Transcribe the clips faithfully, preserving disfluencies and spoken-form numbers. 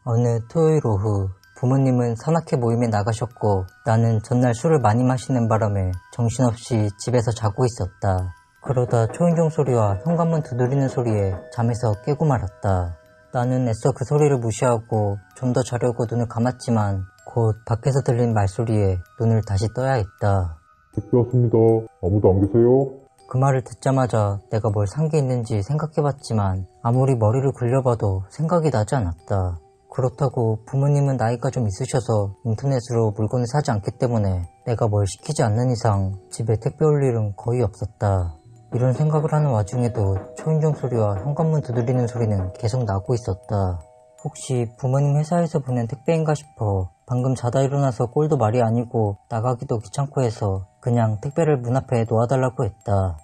어느 토요일 오후 부모님은 산악회 모임에 나가셨고 나는 전날 술을 많이 마시는 바람에 정신없이 집에서 자고 있었다. 그러다 초인종 소리와 현관문 두드리는 소리에 잠에서 깨고 말았다. 나는 애써 그 소리를 무시하고 좀 더 자려고 눈을 감았지만 곧 밖에서 들린 말소리에 눈을 다시 떠야 했다. 택배 왔습니다. 아무도 안 계세요? 그 말을 듣자마자 내가 뭘 산 게 있는지 생각해봤지만 아무리 머리를 굴려봐도 생각이 나지 않았다. 그렇다고 부모님은 나이가 좀 있으셔서 인터넷으로 물건을 사지 않기 때문에 내가 뭘 시키지 않는 이상 집에 택배 올 일은 거의 없었다. 이런 생각을 하는 와중에도 초인종 소리와 현관문 두드리는 소리는 계속 나고 있었다. 혹시 부모님 회사에서 보낸 택배인가 싶어 방금 자다 일어나서 꼴도 말이 아니고 나가기도 귀찮고 해서 그냥 택배를 문 앞에 놓아달라고 했다.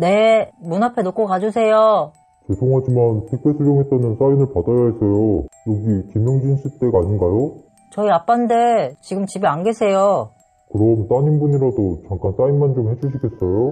네, 문 앞에 놓고 가주세요. 죄송하지만 택배 수령했다는 사인을 받아야 해서요. 여기 김영진 씨 댁 아닌가요? 저희 아빠인데 지금 집에 안 계세요. 그럼 따님분이라도 잠깐 사인만 좀 해주시겠어요?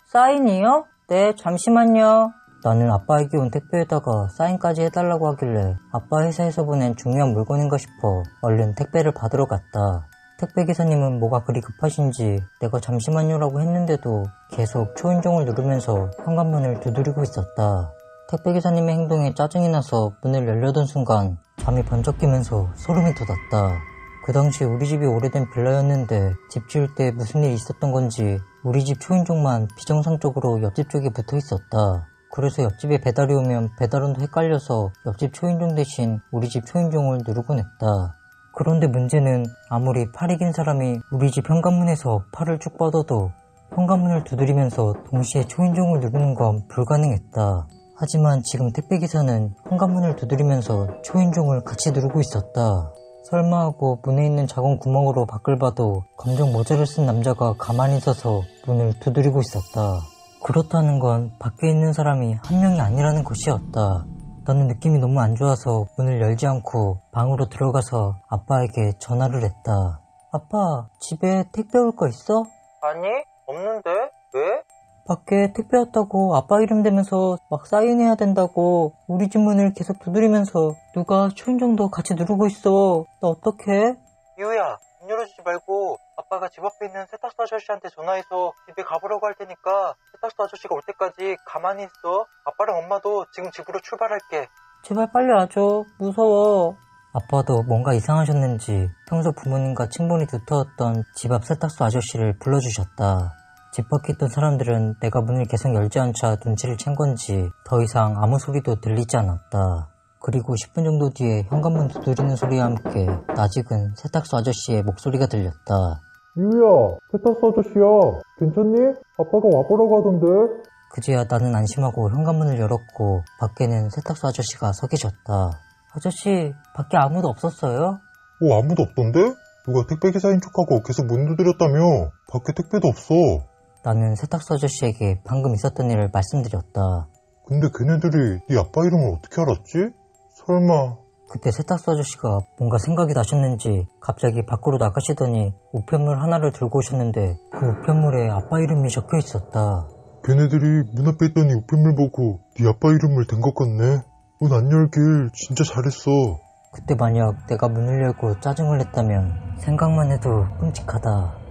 사인이요? 네, 잠시만요. 나는 아빠에게 온 택배에다가 사인까지 해달라고 하길래 아빠 회사에서 보낸 중요한 물건인가 싶어 얼른 택배를 받으러 갔다. 택배 기사님은 뭐가 그리 급하신지 내가 잠시만요라고 했는데도 계속 초인종을 누르면서 현관문을 두드리고 있었다. 택배 기사님의 행동에 짜증이 나서 문을 열려던 순간 잠이 번쩍 깨면서 소름이 돋았다. 그 당시 우리 집이 오래된 빌라였는데 집 지을 때 무슨 일이 있었던 건지 우리 집 초인종만 비정상적으로 옆집 쪽에 붙어 있었다. 그래서 옆집에 배달이 오면 배달원도 헷갈려서 옆집 초인종 대신 우리 집 초인종을 누르곤 했다. 그런데 문제는 아무리 팔이 긴 사람이 우리 집 현관문에서 팔을 쭉 뻗어도 현관문을 두드리면서 동시에 초인종을 누르는 건 불가능했다. 하지만 지금 택배기사는 현관문을 두드리면서 초인종을 같이 누르고 있었다. 설마 하고 문에 있는 작은 구멍으로 밖을 봐도 검정 모자를 쓴 남자가 가만히 서서 문을 두드리고 있었다. 그렇다는 건 밖에 있는 사람이 한 명이 아니라는 것이었다. 나는 느낌이 너무 안 좋아서 문을 열지 않고 방으로 들어가서 아빠에게 전화를 했다. 아빠, 집에 택배 올 거 있어? 아니, 없는데? 왜? 밖에 택배 왔다고 아빠 이름 대면서 막 사인해야 된다고 우리 집 문을 계속 두드리면서 누가 초인종도 같이 누르고 있어. 나 어떡해? 이우야, 문 열어주지 말고 아빠가 집 앞에 있는 세탁소 아저씨한테 전화해서 집에 가보라고 할 테니까 세탁소 아저씨가 올 때까지 가만히 있어. 아빠랑 엄마도 지금 집으로 출발할게. 제발 빨리 와줘. 무서워. 아빠도 뭔가 이상하셨는지 평소 부모님과 친분이 두터웠던 집 앞 세탁소 아저씨를 불러주셨다. 집 밖에 있던 사람들은 내가 문을 계속 열지 않자 눈치를 챈 건지 더 이상 아무 소리도 들리지 않았다. 그리고 십 분 정도 뒤에 현관문 두드리는 소리와 함께 낯익은 세탁소 아저씨의 목소리가 들렸다. 이우야, 세탁소 아저씨야. 괜찮니? 아빠가 와보라고 하던데. 그제야 나는 안심하고 현관문을 열었고 밖에는 세탁소 아저씨가 서 계셨다. 아저씨, 밖에 아무도 없었어요? 어, 아무도 없던데? 누가 택배기사인 척하고 계속 문 두드렸다며. 밖에 택배도 없어. 나는 세탁소 아저씨에게 방금 있었던 일을 말씀드렸다. 근데 걔네들이 네 아빠 이름을 어떻게 알았지? 설마... 그때 세탁소 아저씨가 뭔가 생각이 나셨는지 갑자기 밖으로 나가시더니 우편물 하나를 들고 오셨는데 그 우편물에 아빠 이름이 적혀 있었다. 걔네들이 문 앞에 있던 이 우편물 보고 네 아빠 이름을 댄 것 같네. 문 안 열길 진짜 잘했어. 그때 만약 내가 문을 열고 짜증을 냈다면 생각만 해도 끔찍하다.